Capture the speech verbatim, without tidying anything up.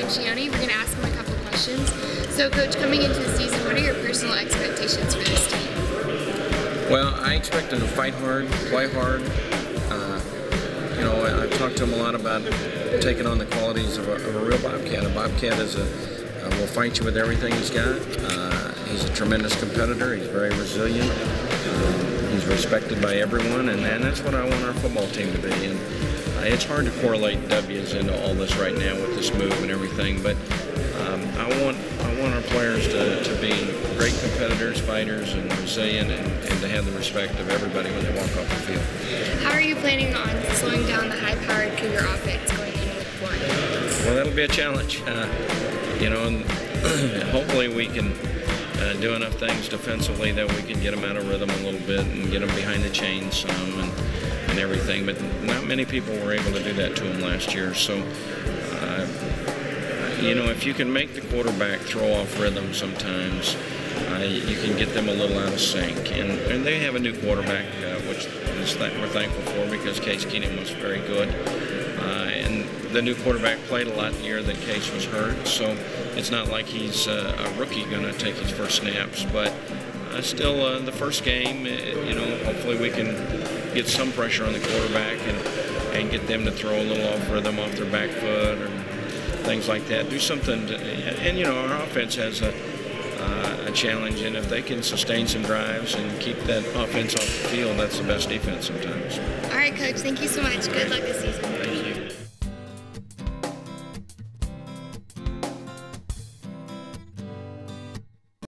Franchione. We're going to ask him a couple questions. So, Coach, coming into the season, what are your personal expectations for this team? Well, I expect them to fight hard, play hard. Uh, you know, I, I've talked to them a lot about taking on the qualities of a, of a real Bobcat. A Bobcat is a uh, will fight you with everything he's got. Uh, he's a tremendous competitor. He's very resilient. Uh, he's respected by everyone, and, and that's what I want our football team to be. And uh, it's hard to correlate W's into all this right now with this move and everything, but um, I want I want our players to, to be great competitors, fighters, and resilient, and, and to have the respect of everybody when they walk off the field. How are you planning on slowing down the high-powered Cougar offense going into week one? Well, that'll be a challenge. Uh, you know, and hopefully we can uh, do enough things defensively that we can get them out of rhythm a little bit and get them behind the chains some and, and everything. But not many people were able to do that to them last year. So, uh, you know, if you can make the quarterback throw off rhythm sometimes, uh, you can get them a little out of sync. And, and they have a new quarterback, uh, which is that we're thankful for, because Case Keenum was very good. Uh, and the new quarterback played a lot the year that Case was hurt, so it's not like he's uh, a rookie going to take his first snaps. But uh, still, uh, the first game, you know, hopefully we can get some pressure on the quarterback and, and get them to throw a little off rhythm, off their back foot, or things like that. Do something, to, and you know, our offense has a, uh, a challenge, and if they can sustain some drives and keep that offense off the field, that's the best defense sometimes. All right, Coach, thank you so much. Good luck this season.